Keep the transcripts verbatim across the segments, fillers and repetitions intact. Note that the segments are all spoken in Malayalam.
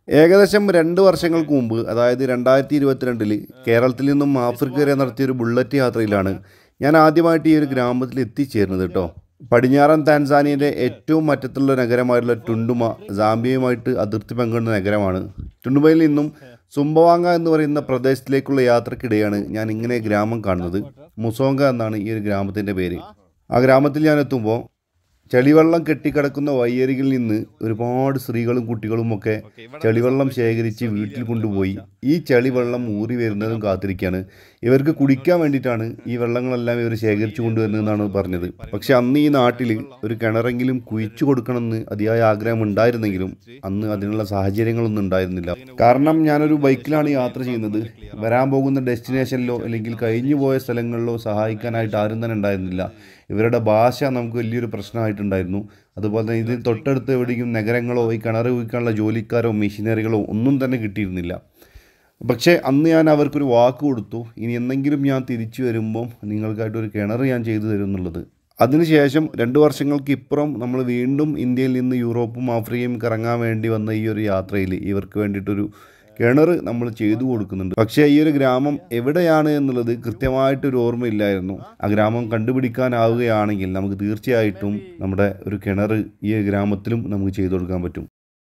ഏകദേശം രണ്ട് വർഷങ്ങൾക്ക് മുമ്പ്, അതായത് രണ്ടായിരത്തി ഇരുപത്തിരണ്ടിൽ കേരളത്തിൽ നിന്നും ആഫ്രിക്ക വരെ നടത്തിയൊരു ബുള്ളറ്റ് യാത്രയിലാണ് ഞാൻ ആദ്യമായിട്ട് ഈ ഒരു ഗ്രാമത്തിൽ എത്തിച്ചേർന്നത് കേട്ടോ. പടിഞ്ഞാറൻ താൻസാനിയയിലെ ഏറ്റവും അറ്റത്തുള്ള നഗരമായിട്ടുള്ള ടുണ്ടുമ സാംബിയയുമായിട്ട് അതിർത്തി പങ്കിടുന്ന നഗരമാണ്. ടുണ്ടുമയിൽ നിന്നും സുംബവാങ്ക എന്ന് പറയുന്ന പ്രദേശത്തിലേക്കുള്ള യാത്രക്കിടെയാണ് ഞാൻ ഇങ്ങനെ ഗ്രാമം കാണുന്നത്. മുസോങ്ക എന്നാണ് ഈ ഒരു ഗ്രാമത്തിൻ്റെ പേര്. ആ ഗ്രാമത്തിൽ ഞാൻ എത്തുമ്പോൾ ചെളിവെള്ളം കെട്ടിക്കിടക്കുന്ന വഴിയരികിൽ നിന്ന് ഒരുപാട് സ്ത്രീകളും കുട്ടികളും ഒക്കെ ചെളിവെള്ളം ശേഖരിച്ച് വീട്ടിൽ കൊണ്ടുപോയി ഈ ചെളിവെള്ളം ഊറി വരുന്നതും കാത്തിരിക്കുകയാണ്. ഇവർക്ക് കുടിക്കാൻ വേണ്ടിയിട്ടാണ് ഈ വെള്ളങ്ങളെല്ലാം ഇവർ ശേഖരിച്ചു കൊണ്ടുവരുന്നതെന്നാണ് പറഞ്ഞത്. പക്ഷെ അന്ന് ഈ നാട്ടിൽ ഒരു കിണറെങ്കിലും കുഴിച്ചു കൊടുക്കണമെന്ന് അതിയായ ആഗ്രഹം ഉണ്ടായിരുന്നെങ്കിലും അന്ന് അതിനുള്ള സാഹചര്യങ്ങളൊന്നും ഉണ്ടായിരുന്നില്ല. കാരണം ഞാനൊരു ബൈക്കിലാണ് യാത്ര ചെയ്യുന്നത്. വരാൻ പോകുന്ന ഡെസ്റ്റിനേഷനിലോ അല്ലെങ്കിൽ കഴിഞ്ഞു പോയ സ്ഥലങ്ങളിലോ സഹായിക്കാനായിട്ട് ആരും തന്നെ ഉണ്ടായിരുന്നില്ല. ഇവരുടെ ഭാഷ നമുക്ക് വലിയൊരു പ്രശ്നമായിട്ടുണ്ടായിരുന്നു. അതുപോലെ തന്നെ ഇതിൽ തൊട്ടടുത്ത് എവിടെയും നഗരങ്ങളോ ഈ കിണർ കുഴിക്കാനുള്ള ജോലിക്കാരോ മെഷീനറികളോ ഒന്നും തന്നെ കിട്ടിയിരുന്നില്ല. പക്ഷേ അന്ന് ഞാൻ അവർക്കൊരു വാക്ക് കൊടുത്തു, ഇനി എന്തെങ്കിലും ഞാൻ തിരിച്ചു വരുമ്പം നിങ്ങൾക്കായിട്ടൊരു കിണർ ഞാൻ ചെയ്തു തരും എന്നുള്ളത്. അതിനുശേഷം രണ്ട് വർഷങ്ങൾക്ക് ഇപ്പുറം നമ്മൾ വീണ്ടും ഇന്ത്യയിൽ നിന്ന് യൂറോപ്പും ആഫ്രിക്കയും കറങ്ങാൻ വേണ്ടി വന്ന ഈ ഒരു യാത്രയിൽ ഇവർക്ക് വേണ്ടിയിട്ടൊരു കിണർ നമ്മൾ ചെയ്തു കൊടുക്കുന്നുണ്ട്. പക്ഷേ ഈ ഒരു ഗ്രാമം എവിടെയാണ് എന്നുള്ളത് കൃത്യമായിട്ടൊരു ഓർമ്മയില്ലായിരുന്നു. ആ ഗ്രാമം കണ്ടുപിടിക്കാനാവുകയാണെങ്കിൽ നമുക്ക് തീർച്ചയായിട്ടും നമ്മുടെ ഒരു കിണർ ഈ ഗ്രാമത്തിലും നമുക്ക് ചെയ്തു കൊടുക്കാൻ പറ്റും.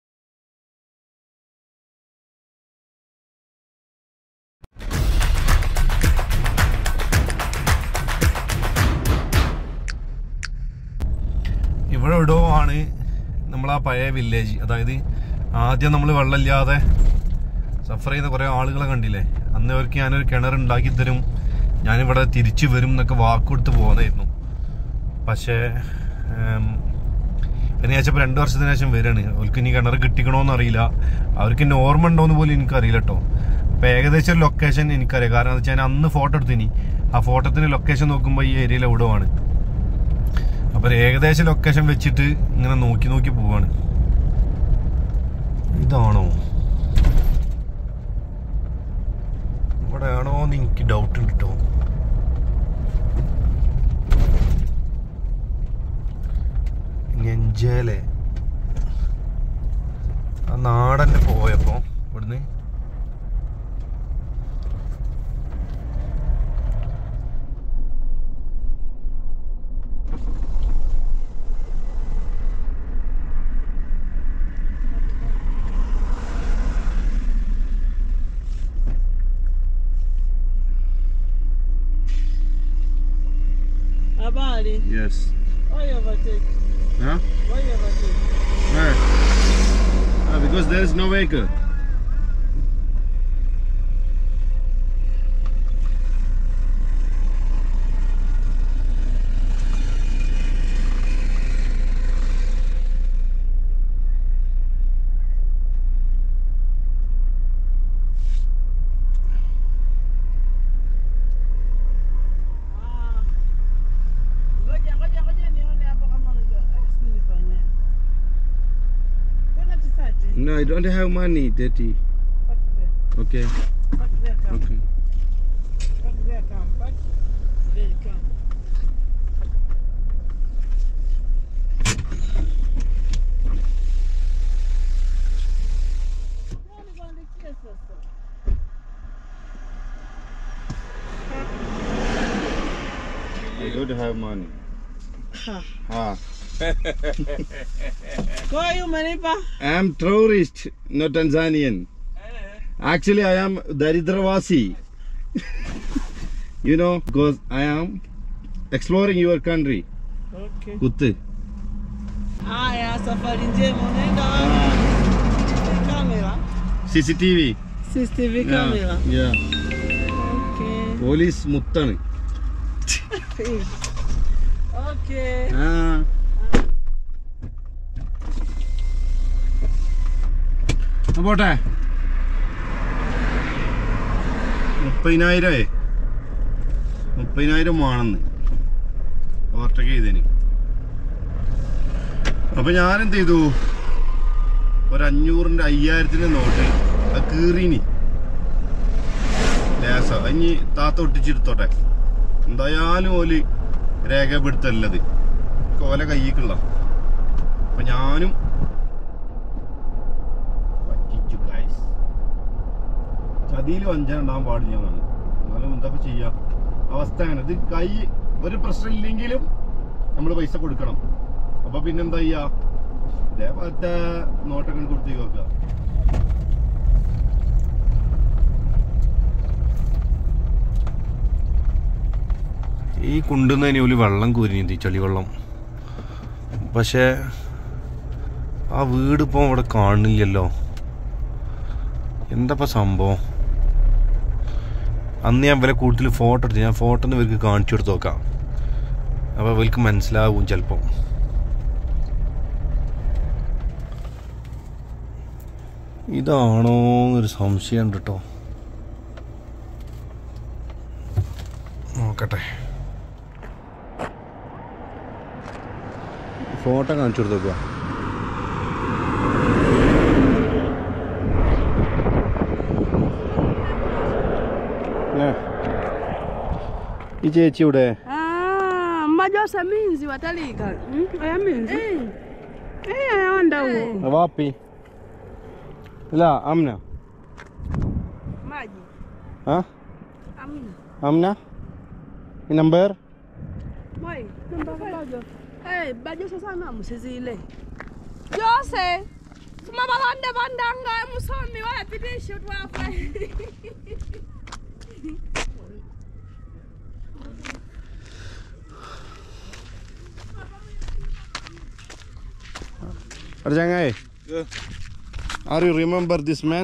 ഇവിടെ എവിടെയോ ആണ് നമ്മൾ ആ പഴയ വില്ലേജ്. അതായത് ആദ്യം നമ്മൾ വെള്ളമില്ലാതെ സഫർ ചെയ്ത കുറേ ആളുകളെ കണ്ടില്ലേ, അന്ന് അവർക്ക് ഞാനൊരു കിണർ ഉണ്ടാക്കി തരും, ഞാനിവിടെ തിരിച്ചു വരും എന്നൊക്കെ വാക്ക് കൊടുത്ത് പോകുന്നതായിരുന്നു. പക്ഷേ പിന്നെ ചോദിച്ചപ്പോൾ രണ്ട് വർഷത്തിന് ശേഷം വരികയാണ്. അവർക്ക് ഇനി കിണർ കിട്ടിക്കണമെന്ന് അറിയില്ല, അവർക്ക് ഇനി ഓർമ്മ ഉണ്ടോയെന്ന് പോലും എനിക്കറിയില്ല കേട്ടോ. അപ്പോൾ ഏകദേശം ഒരു ലൊക്കേഷൻ എനിക്കറിയാം. കാരണം എന്താ വെച്ചാൽ ഞാൻ അന്ന് ഫോട്ടോ എടുത്തിനി, ആ ഫോട്ടോത്തിന് ലൊക്കേഷൻ നോക്കുമ്പോൾ ഈ ഏരിയയിൽ എവിടെയാണ്. അപ്പോൾ ഏകദേശം ലൊക്കേഷൻ വെച്ചിട്ട് ഇങ്ങനെ നോക്കി നോക്കി പോവാണ്. ഇതാണോ ഇവിടെയാണോ എന്ന് എനിക്ക് ഡൗട്ട് ഉണ്ട് കേട്ടോ. നെഞ്ചേലെ ആ നാടന്നെ പോയപ്പോ ഇവിടുന്ന് Abali. Yes. Why you overtake? Huh? Why you overtake? Where? Ah, because there is no vehicle. No, I don't have money, Daddy. Okay. Okay. I don't have money. Ha. Ah. Who are you, Manipa? I am tourist, not Tanzanian. Actually, I am Daridravasi. You know, because I am exploring your country. Okay. Kuttu. Ah, yeah, safari njema unaenda camera. C C T V. C C T V camera. Yeah. Okay. Police muttanu. Okay. Ah. പോട്ടെ. മുപ്പതിനായിരമേ മുപ്പതിനായിരം വേണമെന്ന് ഓവർടേക്ക് ചെയ്തേന്. അപ്പൊ ഞാനെന്ത് ചെയ്തു, ഒരു അഞ്ഞൂറിൻ്റെ അയ്യായിരത്തിൻ്റെ നോട്ട് അത് കീറിനി ലേസ ഇനി താത്ത ഒട്ടിച്ചെടുത്തോട്ടെ. എന്തായാലും ഓല് രേഖപ്പെടുത്തല്ലത് ഓല കയ്യിക്കുള്ള. അപ്പൊ ഞാനും പറ്റിച്ചു പകുതിയിൽ വഞ്ചന ഉണ്ടാകാൻ പാടില്ല എന്നാണ്. എന്നാലും എന്തൊക്കെ ചെയ്യാം, അവസ്ഥ അങ്ങനെ. ഇത് കൈ ഒരു പ്രശ്നം ഇല്ലെങ്കിലും നമ്മൾ പൈസ കൊടുക്കണം. അപ്പൊ പിന്നെന്താ ചെയ്യാ, ഇതേപോലത്തെ നോട്ടൊക്കെ കൊടുത്തേക്ക് വെക്കുക. ഈ കുണ്ടുന്നതിന് ഒരു വെള്ളം കൂരിഞ്ഞി ചളിവെള്ളം. പക്ഷേ ആ വീട് ഇപ്പോൾ ഇവിടെ കാണില്ലല്ലോ. എന്താ സംഭവം? അന്ന് ഞാൻ ഇവരെ കൂടുതൽ ഫോട്ടോ എടുത്തു. ഞാൻ ഫോട്ടോ ഒന്ന് ഇവർക്ക് കാണിച്ചു കൊടുത്ത് നോക്കാം, അപ്പോൾ ഇവർക്ക് മനസ്സിലാവും ചിലപ്പോൾ. ഇതാണോ എന്നൊരു സംശയമുണ്ട് കേട്ടോ. നോക്കട്ടെ, ഫോട്ടോ കാണിച്ചു കൊടുത്ത് നോക്കുക. ഈ ചേച്ചി ഇവിടെ Majosa minzi watalika. Aya minzi. Eh, anaenda huko. wapi? La, amna. Maji. Ha? Amna. Amna? Ni number? Moi, number bajo. Eh, bajo sasa na musizile. Jose. Suma balanda bandanga musomi wala pitisho twafa. Arjangai. Yeah. Are you remember this man?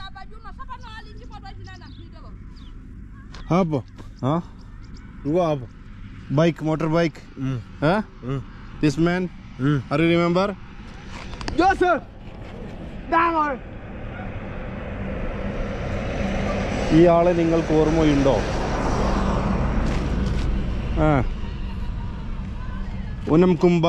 Hab. Huh? Go up. Bike, motorbike. Mm. Huh? Mm. This man? Mm. Are you remember? Joseph. Dangor. ഈ ആളെ നിങ്ങൾക്ക് ഓർമ്മയുണ്ടോ? ആ ഉനം കുംബ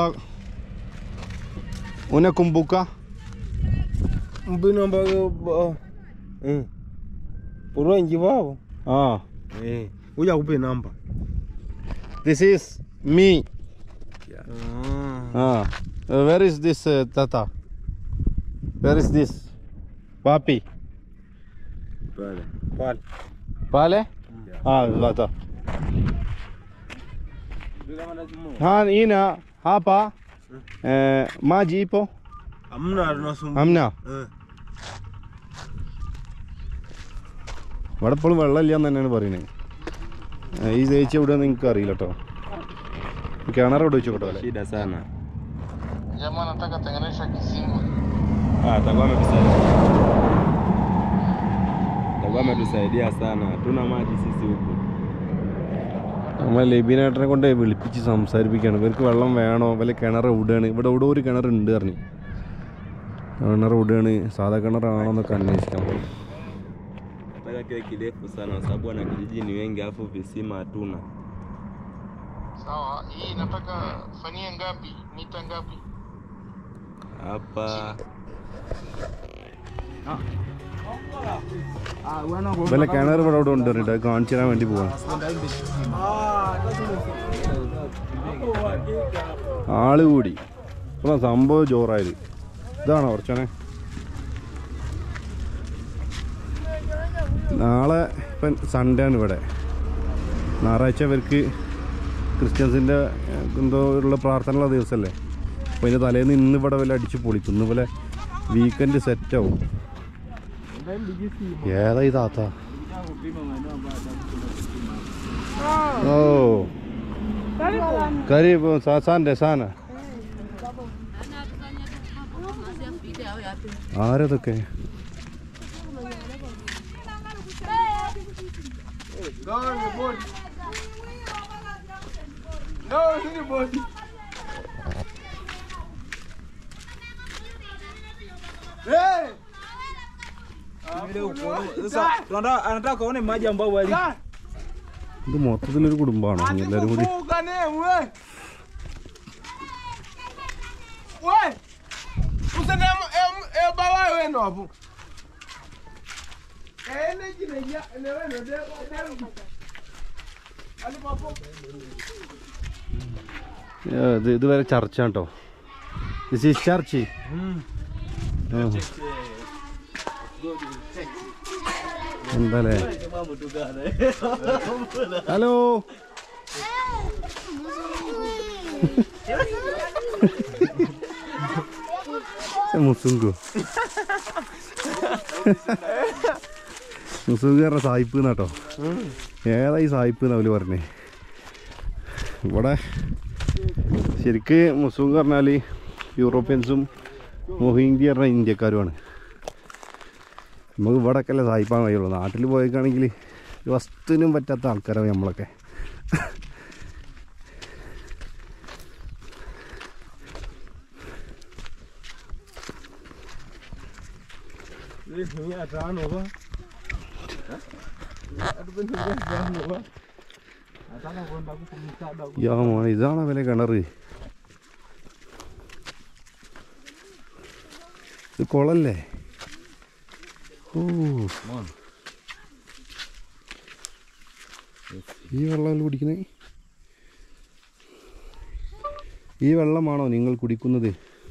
Una kumbuka? Mbino ambayo eh urongi wao. Ah. Eh, uja kupe namba. This is me. Yeah. Ah. Uh, where is this uh, tata? Where is this? Papi. Pale. Pale. Pale? Yeah. Ah, tata. Ha, ina hapa. Eh, maji ipo? Hamna tunasumbuka. Hamna. Eh. ഇവിടെ ഇപ്പോഴും വെള്ളമില്ല എന്ന് തന്നെയാണ് പറയുന്നത്. ഈ ചേച്ചി എവിടെ നിങ്ങൾക്ക് അറിയില്ല കേട്ടോ. കിണർ ഇവിടെ വെച്ചു കേട്ടോ. Shida sana. Jamaa anataka tenganisha kisima. Ah, atakuwa ametusaidia. Atakuwa ametusaidia sana. Hatuna maji sisi huku. നമ്മൾ ലബീനേട്ടനെ കൊണ്ട് വിളിപ്പിച്ച് സംസാരിപ്പിക്കുകയാണ്. ഇവർക്ക് വെള്ളം വേണോ, വല്ല കിണർ എവിടെയാണ്, ഇവിടെ ഇവിടെ ഒരു കിണറുണ്ട് പറഞ്ഞു. കിണർ എവിടെയാണ്, സാധാ കിണറാണോ എന്നൊക്കെ അന്വേഷിക്കാം. Nataka kiwe kirefu sana kwa sababu wana kijiji ni wengi alafu visima hatuna. Sawa, hii nataka fanyia ngapi? Mita ngapi? Hapa വല്ല കിണർ ഇവിടെ അവിടെ ഉണ്ട് പറഞ്ഞിട്ട് അത് കാണിച്ചു തരാൻ വേണ്ടി പോവാണ്. ആള് കൂടി ഇപ്പം സംഭവം ജോറായത്. ഇതാണോ കുറച്ചാണേ. നാളെ ഇപ്പം സൺഡേ ആണ് ഇവിടെ. ഞായറാഴ്ച ഇവർക്ക് ക്രിസ്ത്യൻസിൻ്റെ എന്തോ ഉള്ള പ്രാർത്ഥനയുള്ള ദിവസമല്ലേ. അപ്പോൾ അതിൻ്റെ തലേന്ന് ഇന്ന് ഇവിടെ വല്ല അടിച്ച് പൊളിക്കും. ഇന്ന് പോലെ വീക്കെൻഡ് സെറ്റാവും. ഏതാ ഈ താത്ത? ഓ karibu asante sana. ആരതൊക്കെ? anataka kaone maji ambao wali. ഇത് മൊത്തത്തിലൊരു കുടുംബമാണോ എല്ലാവരും കൂടി? ഇത് ഇതുവരെ ചർച്ച കേട്ടോ. This is church. എന്താല്ലേ? ഹലോ മുസുങ്കു മുസുങ്കു പറഞ്ഞ സായിപ്പ് എന്നാട്ടോ. ഏതാ ഈ സായിപ്പ് എന്ന് അവര് പറഞ്ഞേ. ഇവിടെ ശരിക്ക് മുസുങ്കു പറഞ്ഞാൽ യൂറോപ്യൻസും മൊഹിന്ദി പറഞ്ഞ ഇന്ത്യക്കാരുമാണ്. നമുക്ക് ഇവിടെയൊക്കെ അല്ലേ സായിപ്പാൻ കഴിയുള്ളൂ. നാട്ടിൽ പോയേക്കാണെങ്കിൽ വസ്തുവിനും പറ്റാത്ത ആൾക്കാരാണ് നമ്മളൊക്കെ. യാ മോനെ, ഇതാണ് വില കിണറ്. ഇത് കുളല്ലേ? ഓ, ഈ വെള്ളമല്ല കുടിക്കണേ? ഈ വെള്ളമാണോ നിങ്ങൾ കുടിക്കുന്നത്?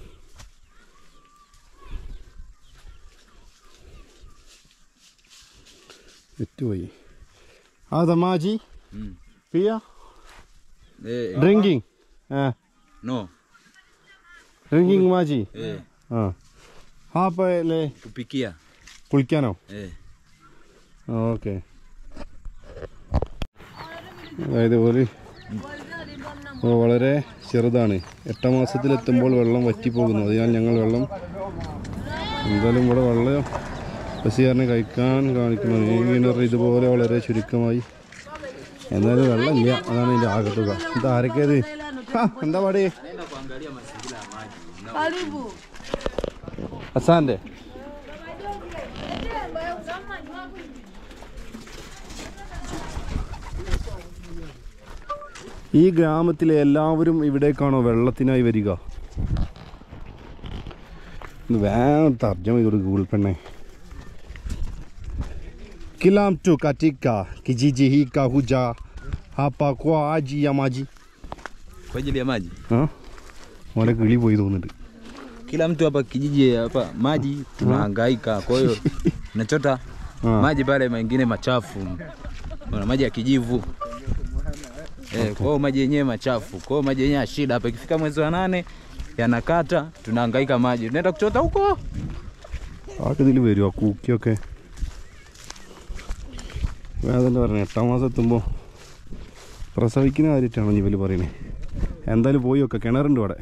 വിറ്റുപോയി. ആ തമാജി പിയ ഡ്രിങ്കിങ് No. ഡ്രിങ്കിങ് മാജി. Eh. ആ ആ അല്ലേ Kupikia. കുളിക്കാനോ? Eh. ഓക്കെ. അതായത് ഒരു വളരെ ചെറുതാണ്. എട്ടാം മാസത്തിലെത്തുമ്പോൾ വെള്ളം വറ്റിപ്പോകുന്നു. അതിനാൽ ഞങ്ങൾ വെള്ളം എന്തായാലും ഇവിടെ വെള്ളം ബസ്സുകാരനെ കഴിക്കാൻ കാണിക്കണം. ഈ കിണർ ഇതുപോലെ വളരെ ചുരുക്കമായി. എന്നാലും വെള്ളമില്ല, അതാണ് ഇതിൻ്റെ ആകത്തുക. ഇത് ആരൊക്കെയത്? എന്താ പാടി? ഹസാൻ്റെ ഈ ഗ്രാമത്തിലെ എല്ലാവരും ഇവിടേക്കാണോ വെള്ളത്തിനായി വരിക? വേഗം തർജ്ജമ ചെയ്ത് ഗൂഗിൾ പെണ്ണെ. കിലാം ടു കാറ്റിക്ക കിജിജി ഹി കാഹുജ ഹാപ്പാ ക്വാ ആജി യമാജി. Kwa ajili ya maji. ആ മോനെ കിളി പോയി തോന്നുന്നുണ്ട്. Kila mtu hapa kijiji hapa maji tunahangaika. Kwa hiyo tunachota maji pale mengine machafu. Kuna maji ya kijivu. Eh, kwa hiyo maji yenyewe machafu. Kwa hiyo maji yenyewe ya shida hapa. Ikifika mwezi wa nane yanakata, tunahangaika maji. Tunaenda kuchota huko. ആട്ടിതിൽ വരുമോ കൂക്കിയൊക്കെ? വേദന പറഞ്ഞ എട്ടാം മാസം എത്തുമ്പോൾ പ്രസവിക്കുന്ന കാര്യമായിട്ടാണ് ഇവർ പറയുന്നത്. എന്തായാലും പോയി ഒക്കെ കിണറുണ്ട് അവിടെ.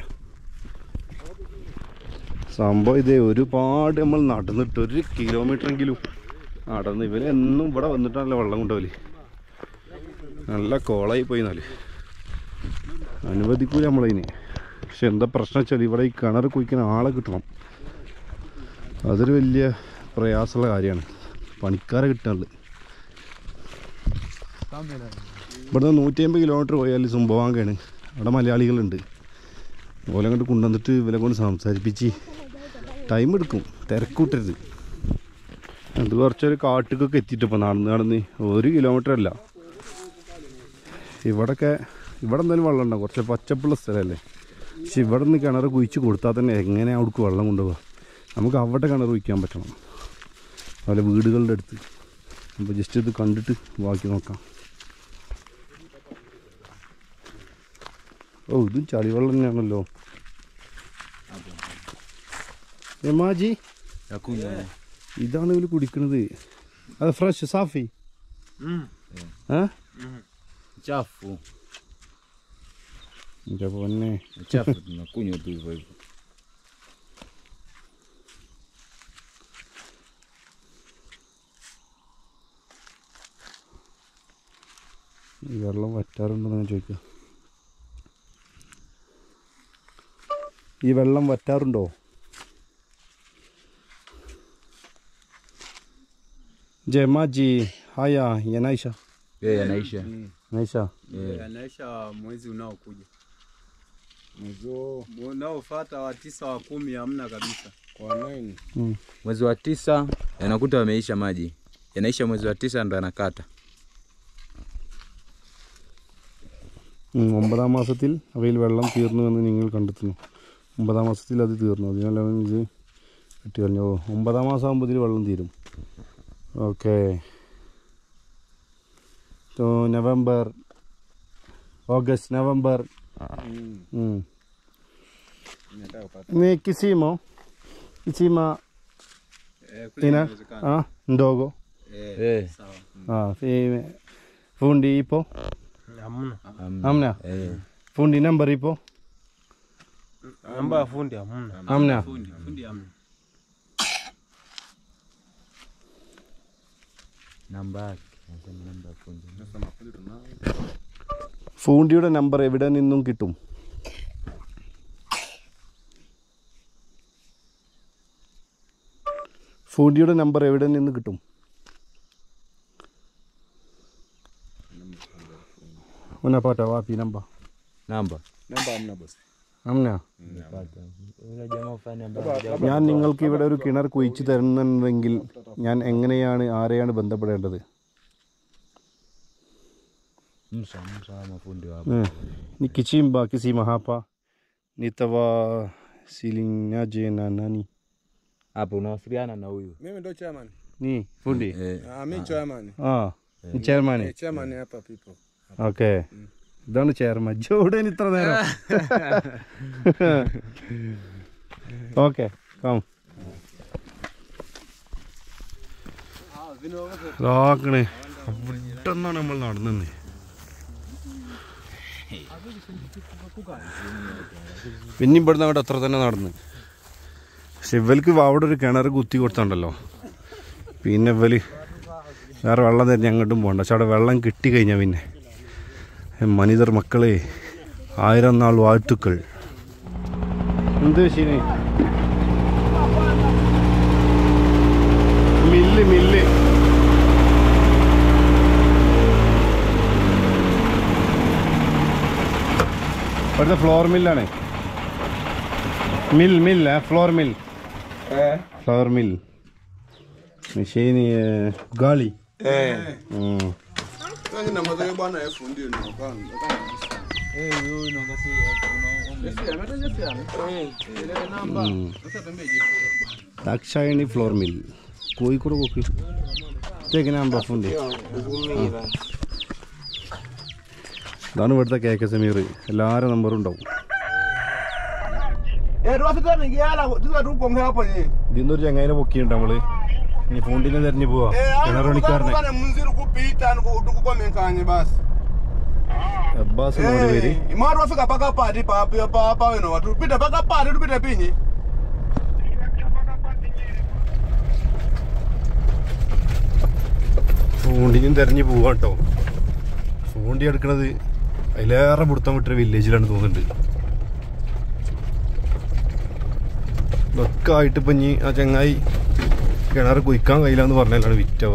സംഭവം ഇതേ ഒരുപാട് നമ്മൾ നടന്നിട്ട് ഒരു കിലോമീറ്ററെങ്കിലും നടന്ന് ഇവരെന്നും ഇവിടെ വന്നിട്ടാണല്ലോ വെള്ളം കൊണ്ടുപോല്. നല്ല കോളായി പോയി. എന്നാൽ അനുവദിക്കൂല നമ്മളതിന്. പക്ഷെ എന്താ പ്രശ്നം വെച്ചാൽ ഇവിടെ ഈ കിണർ കുഴിക്കുന്ന ആളെ കിട്ടണം. അതൊരു വലിയ പ്രയാസമുള്ള കാര്യമാണ്. പണിക്കാരെ കിട്ടാനുള്ളത്. ഇവിടുന്ന് നൂറ്റി അമ്പത് കിലോമീറ്റർ പോയാൽ സുംഭവാങ്കയാണ്. അവിടെ മലയാളികളുണ്ട്. ഓലെ അങ്ങോട്ട് കൊണ്ടുവന്നിട്ട് ഇവരെ കൊണ്ട് സംസാരിപ്പിച്ച് ടൈം എടുക്കും. തിരക്കൂട്ടരുത്. അത് കുറച്ചൊരു കാട്ടിക്കൊക്കെ എത്തിയിട്ടിപ്പോൾ നടന്ന് നടന്ന് ഒരു കിലോമീറ്റർ അല്ല. ഇവിടെയൊക്കെ ഇവിടെ എന്തായാലും വെള്ളം ഉണ്ടാവും. കുറച്ച് പച്ചപ്പുള്ള സ്ഥലമല്ലേ. പക്ഷെ ഇവിടെ നിന്ന് കിണർ കുഴിച്ച് കൊടുത്താൽ തന്നെ എങ്ങനെ അവിടേക്ക് വെള്ളം കൊണ്ടുപോകുക? നമുക്ക് അവിടെ കിണർ കുഴിക്കാൻ പറ്റണം. അതുപോലെ വീടുകളുടെ അടുത്ത്. അപ്പോൾ ജസ്റ്റ് ഇത് കണ്ടിട്ട് ബാക്കി നോക്കാം. ഓ, ഇതും ചളിവെള്ളം തന്നെയാണല്ലോ. എമാജി ഇതാണ് ഇവര് കുടിക്കണത്. അത് ഫ്രഷ് സാഫി. Chafu. എൻ്റെ പൊന്നെ. Chafu tunakunywa tu hivyo hivyo. ഈ വെള്ളം വറ്റാറുണ്ടെന്ന് ഞാൻ ചോദിക്കുക. ഈ വെള്ളം വറ്റാറുണ്ടോ? ജമാജി haya yanaisha. Eh, yanaisha. Naisha. Yanaisha mwezi unaokuja. Mwezi unaofuata wa tisa wa kumi hamna kabisa. Kwa nini? Mm. Mwezi wa tisa yanakuta wameisha maji. Yanaisha mwezi wa tisa ndo yanakata. ഒമ്പതാം മാസത്തിൽ അവയിൽ വെള്ളം തീർന്നുവെന്ന് നിങ്ങൾ കണ്ടെത്തുന്നു. ഒമ്പതാം മാസത്തിൽ അത് തീർന്നു. അതിനാൽ അവൻ ഇത് വെട്ടി കളഞ്ഞു. ഒമ്പതാം മാസം ആകുമ്പോൾ ഇതിൽ വെള്ളം തീരും. ओके तो नवंबर अगस्त नवंबर mm. ni kisimo kisima ina ah ndogo Eh. ah fi fundi ipo Hamna. hamna Eh. fundi number ipo Namba ya fundi hamna. hamna Fundi, fundi hamna. Namba yake. Nasema namba ya fundi. Sasa mafundi tunao. ഫൂണ്ടിയുടെ നമ്പർ എവിടെ നിന്നും കിട്ടും? ഫൂണ്ടിയുടെ നമ്പർ എവിടെ നിന്ന് കിട്ടും? Unapata wapi namba? Namba. Namba hamna boss. Hamna. Yule jamaa fulani ambaye ഞാൻ നിങ്ങൾക്ക് ഇവിടെ ഒരു കിണർ കുഴിച്ചു തരുന്നുണ്ടെങ്കിൽ ഞാൻ എങ്ങനെയാണ് ആരെയാണ് ബന്ധപ്പെടേണ്ടത്? Musa Musa mafundi wapo. Eh, nikichimba kisima hapa nitawasilianaje na nani? Hapo unawasiliana na huyu. Mimi ndo chairman. Ni fundi? Eh. Ah, mimi chairman. Ah, ni chairman. Eh, chairman hapa people. Okay. ഇതാണ് ചെയർമാൻ. ജോഡൻ ഇത്ര നേരം. ഓക്കെ കം നോക്കണേ ഇവിടെന്നാണ് നമ്മൾ നടന്നേ. പിന്നെ ഇവിടുന്ന് അങ്ങോട്ട് അത്ര തന്നെ നടന്ന്. പക്ഷെ ഇവർക്ക് അവിടെ ഒരു കിണർ കുത്തി കൊടുത്തുണ്ടല്ലോ, പിന്നെ ഇവല് വേറെ വെള്ളം തരുന്ന അങ്ങോട്ടും പോകണ്ട. പക്ഷെ അവിടെ വെള്ളം കിട്ടിക്കഴിഞ്ഞാൽ പിന്നെ മനിതർ മക്കളെ ആയിരം നാൾ വാഴ്ത്തുക്കൾ. എന്ത് ശരി മില്ല് മില്ല് ഇവിടുത്തെ ഫ്ലോർ മില്ലാണ്. Mill mill flour mill flour mill മെഷീന് ഗാളി. Sasa na mzee bwana fundi ndio kwa. Eh, huyu nongasi Dakshayani flour mill Kozhikode പോക്ക് തേക്കിനാകുമ്പോ ഫുണ്ട്. ഇതാണ് ഇവിടുത്തെ കെ കെ സമീർ. എല്ലാവരും നമ്പറും ഉണ്ടാവും. ഇതിന്നൊരു ചങ്ങായിനെ പൊക്കിയുണ്ട് നമ്മള്. ഇനി ഫൂണ്ടിനെ തെരഞ്ഞു പോവാ കിണർ പണിക്കാരനെ. അബ്ബാസ് നമ്മുടെ പേര്. ഫൂണ്ടിനും തെരഞ്ഞു പോവാ കേട്ടോ. ഫൂണ്ടി എടുക്കണത് അതിലേറെ പിടുത്തം വിട്ടൊരു വില്ലേജിലാണ് തോന്നുന്നുണ്ട്. ഇതൊക്കെ ആയിട്ട് ഇപ്പം ഇനി ആ ചങ്ങായി കിണർ കുഴിക്കാൻ കഴിയില്ലാന്ന് പറഞ്ഞാലാണ് വിറ്റവ.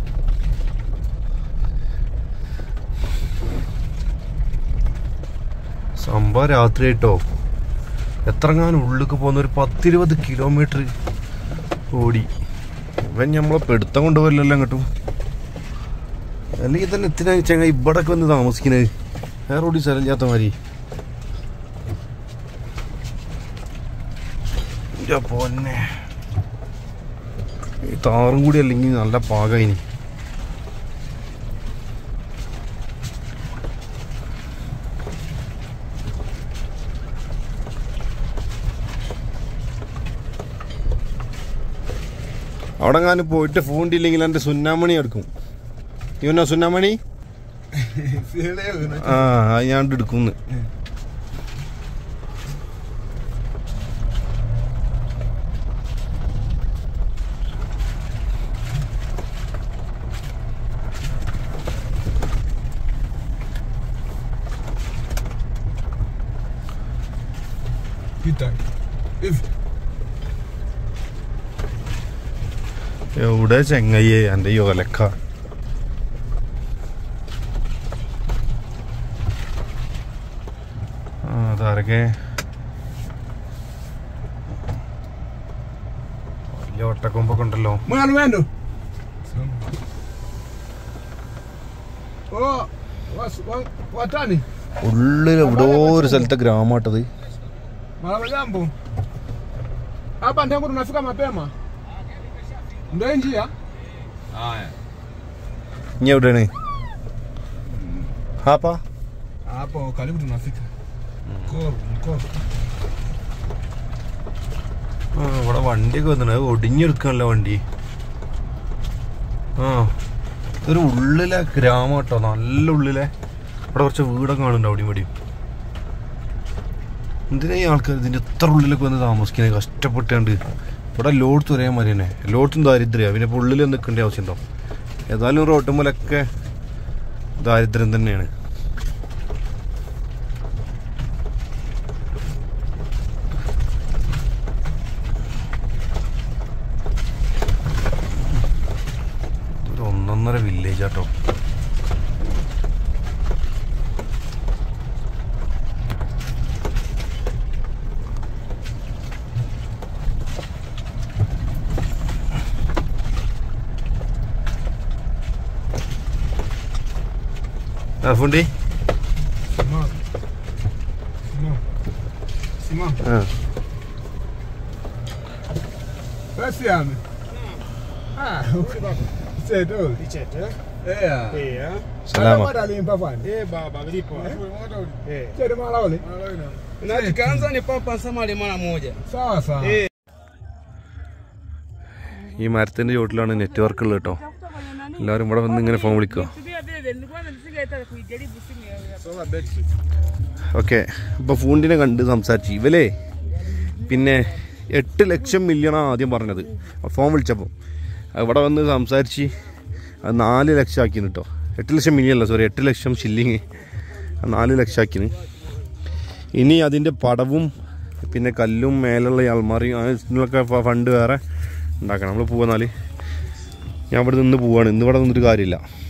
സംഭവം രാത്രി ആയിട്ടോ. എത്രങ്ങാനും ഉള്ളിലേക്ക് പോകുന്ന ഒരു പത്തിരുപത് കിലോമീറ്റർ ഓടി. ഇവൻ നമ്മളെ പെടുത്തം കൊണ്ടുപോയില്ലല്ലോ അങ്ങോട്ടും. അല്ലെങ്കിൽ തന്നെ എത്തിനാ ചങ്ങായി ഇവിടൊക്കെ വന്ന് താമസിക്കുന്നത്. വേറെ ഓടി സ്ഥലം ചെയ്യാത്ത മാതിരി. പൊന്നെ ഈ താറും കൂടി അല്ലെങ്കിൽ നല്ല പാകയിനി. അവിടെ എങ്ങാനും പോയിട്ട് ഫൂണ്ടില്ലെങ്കിൽ എൻ്റെ സുന്നാമണി എടുക്കും. ഇവനോ സുന്നാമണി? ആ അത് ഞാൻ എടുക്കുന്നു. എവിടെ ചെങ്ങയ്യേ എൻ്റെ യോലക്ക. ആ അതാരൊക്കെ വലിയ ഒട്ടക്കൊമ്പൊക്കെ ഉണ്ടല്ലോ. ഉള്ളിൽ എവിടോ ഒരു സ്ഥലത്തെ ഗ്രാമാട്ടത്. Jambo. Hapa ndio tunafika mapema. Ndio njia. ഇനി എവിടെയാണ്? Hapa? Hapo karibu tunafika. Mkoa, mkoa. ആ ഇവിടെ വണ്ടിയൊക്കെ വന്നിട്ടുണ്ട്. ഒടിഞ്ഞെടുക്കാനല്ല വണ്ടി. ആ ഇതൊരു ഉള്ളിലെ ഗ്രാമം കേട്ടോ, നല്ല ഉള്ളിലെ. ഇവിടെ കുറച്ച് വീടൊക്കെ കാണുന്നുണ്ട് അവിടെയും ഇവിടെയും. എന്തിനാ ഈ ആൾക്കാർ ഇതിൻ്റെ എത്ര ഉള്ളിലൊക്കെ വന്ന് താമസിക്കുന്നത്? കഷ്ടപ്പെട്ടാണ്ട്. ഇവിടെ ലോഡ്സ് ഒരേ മാതിരി തന്നെ, ലോഡ്സും ദാരിദ്ര്യമാണ്. പിന്നെ ഇപ്പോൾ ഉള്ളിൽ നിൽക്കേണ്ട ആവശ്യമുണ്ടോ? ഏതായാലും റോട്ടുമ്പോലൊക്കെ ദാരിദ്ര്യം തന്നെയാണ്. ഒരു ഒന്നൊന്നര വില്ലേജ് ആട്ടോ. Fundi? Simama. Simama. Simama. Ah. Basi yani. Ah, Cheto. Cheto. Eh. Eh. Salama. Mada limpa bwana. Eh baba lipo. Eh. Cheto mara ole. Na tukaanza ni papa samali mara moja. Sawa sawa. Eh. ഈ മരത്തിൻ്റെ ചോട്ടിലാണ് നെറ്റ്വർക്ക് ഉള്ളത് കേട്ടോ. എല്ലാവരും ഇവിടെ വന്ന് ഇങ്ങനെ ഫോൺ വിളിക്കുക. ഓക്കെ, അപ്പോൾ ഫൂണ്ടിനെ കണ്ട് സംസാരിച്ചു. ഇവലേ പിന്നെ എട്ട് ലക്ഷം മില്യണാണ് ആദ്യം പറഞ്ഞത് ഫോൺ വിളിച്ചപ്പോൾ. ഇവിടെ വന്ന് സംസാരിച്ച് അത് നാല് ലക്ഷം ആക്കിന് കേട്ടോ. എട്ട് ലക്ഷം മില്യൺ അല്ല, സോറി, എട്ട് ലക്ഷം ഷില്ലിങ് നാല് ലക്ഷം ആക്കിന്. ഇനി അതിൻ്റെ പടവും പിന്നെ കല്ലും മേലുള്ള അൽമാറിയും അതിനൊക്കെ ഫണ്ട് വേറെ ഉണ്ടാക്കണം. നമ്മൾ പോവാന്നാൽ ഞാൻ ഇവിടെ നിന്ന് പോവാണ്. ഇന്ന് ഇവിടെ നിന്നൊരു കാര്യമില്ല.